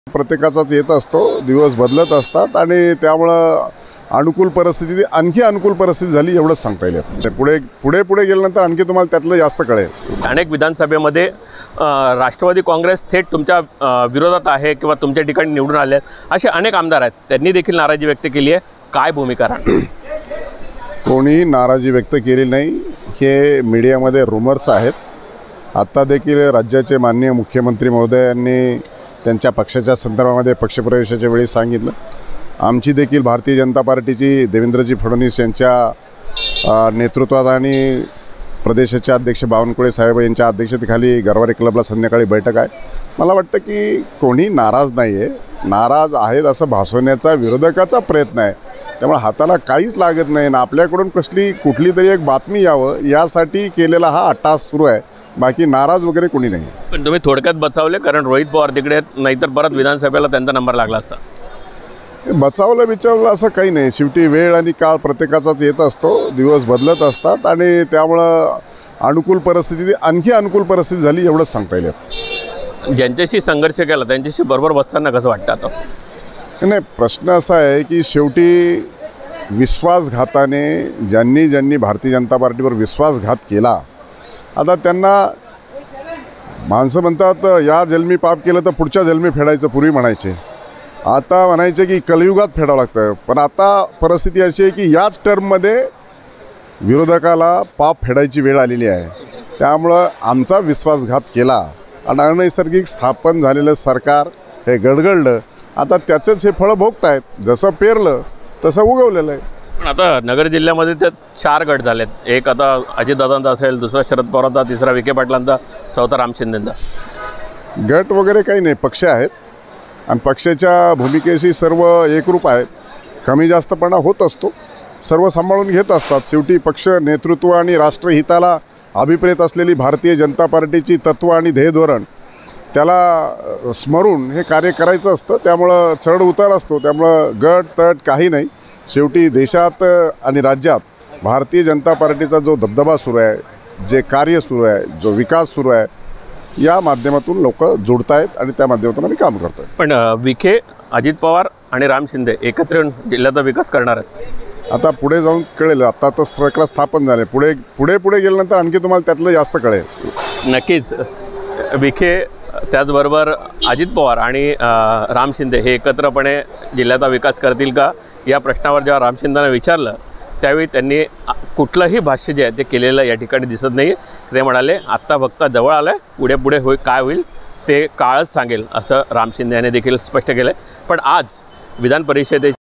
प्रत्येकाचाच येत असतो, दिवस बदलत असतात आणि त्यामुळं अनुकूल परिस्थिती आणखी अनुकूल परिस्थिती झाली एवढंच सांगता येईल। पुढे गेल्यानंतर आणखी तुम्हाला त्यातलं जास्त कळेल। अनेक विधानसभेमध्ये राष्ट्रवादी काँग्रेस थेट तुमच्या विरोधात आहे किंवा तुमच्या ठिकाणी निवडून आले असे अनेक आमदार आहेत, त्यांनी देखील नाराजी व्यक्त केली आहे। काय भूमिका राहणार? कोणी नाराजी व्यक्त केली नाही, हे मीडियामध्ये रूमर्स आहेत। आता देखील राज्याचे माननीय मुख्यमंत्री महोदयांनी त्यांच्या पक्षाच्या संदर्भामध्ये पक्षप्रवेशाच्या वेळी सांगितलं। आमची देखील भारतीय जनता पार्टीची देवेंद्रजी फडणवीस यांच्या नेतृत्वात आणि प्रदेशाचे अध्यक्ष बावनकुळे साहेब यांच्या अध्यक्षतेखाली गरवारे क्लबला संध्याकाळी बैठक आहे। मला वाटतं की कोणी नाराज नाही आहे, नाराज आहेत असं भासवण्याचा विरोधकाचा प्रयत्न आहे। त्यामुळे हाताला काहीच लागत नाही ना आपल्याकडून कुठली तरी एक बातमी यावं यासाठी केलेला हा अट्टास सुरू आहे, बाकी नाराज वगैरे कोणी नाही। पण तुम्ही थोडक्यात बचावले, कारण रोहित पवार तिकडे नाहीतर परत विधानसभेला त्यांचा नंबर लागला असता। बचावलं असं काही नाही, शेवटी वेळ आणि काळ प्रत्येकाचाच येत असतो, दिवस बदलत असतात आणि त्यामुळं अनुकूल परिस्थिती आणखी अनुकूल परिस्थिती झाली एवढंच सांगता येईल। ज्यांच्याशी संघर्ष केला त्यांच्याशी बरोबर बसताना कसं वाटतं आता? नाही, प्रश्न असा आहे की शेवटी विश्वासघाताने ज्यांनी भारतीय जनता पार्टीवर विश्वासघात केला, आता त्यांना माणसं म्हणतात या जन्मी पाप केलं तर पुढच्या जन्मी फेडायचं, पूर्वी म्हणायचे, आता म्हणायचे की कलियुगात फेडावं लागतं। पण आता परिस्थिती अशी आहे की याच टर्ममध्ये विरोधकाला पाप फेडायची वेळ आलेली आहे। त्यामुळं आमचा विश्वासघात केला आणि अनैसर्गिक स्थापन झालेलं सरकार हे गडगडलं, आता त्याचंच हे फळं भोगतायत, जसं पेरलं तसं उगवलेलं आहे। पण आता नगर जिल्ह्यामध्ये ते 4 गट झालेत, एक आता अजितदादांचा असेल, दुसरा शरद पवारांचा, तिसरा विखे पाटलांचा, चौथा राम शिंदेंचा। गट वगैरे काही नाही, पक्ष आहेत आणि पक्षाच्या भूमिकेशी सर्व एकरूप आहेत। कमी जास्तपणा होत असतो, सर्व सांभाळून घेत असतात। शेवटी पक्ष नेतृत्व आणि राष्ट्रहिताला अभिप्रेत असलेली भारतीय जनता पार्टीची तत्त्व आणि ध्येय धोरण त्याला स्मरून हे कार्य करायचं असतं। त्यामुळं चढ उतार असतो, त्यामुळं गट तट काही नाही। शेवटी देशात आणि राज्यात भारतीय जनता पार्टीचा जो दबदबा सुरू आहे, जे कार्य सुरू आहे, जो विकास सुरू आहे, या माध्यमातून लोक जोडत आहेत आणि त्या माध्यमातून आम्ही काम करतो। पण विखे, अजित पवार आणि राम शिंदे एकत्र येऊन जिल्ह्याचा विकास करणार आहेत। आता पुढे जाऊन कळेल, आता तर सरकार स्थापन झाले, पुढे गेल्यानंतर आणखी तुम्हाला त्यातलं जास्त कळेल। नक्कीच विखे त्याचबरोबर अजित पवार आणि राम शिंदे हे एकत्रपणे जिल्ह्याचा विकास करतील का या प्रश्नावर जेव्हा राम शिंदेंना विचारलं त्यावेळी त्यांनी कुठलंही भाष्य जे आहे ते केलेलं या ठिकाणी दिसत नाही। ते म्हणाले आत्ता फक्त जवळ आलं आहे, पुढे काय होईल ते काळच सांगेल, असं राम शिंदे यांनी देखील स्पष्ट केलं आहे। पण आज विधान परिषदेची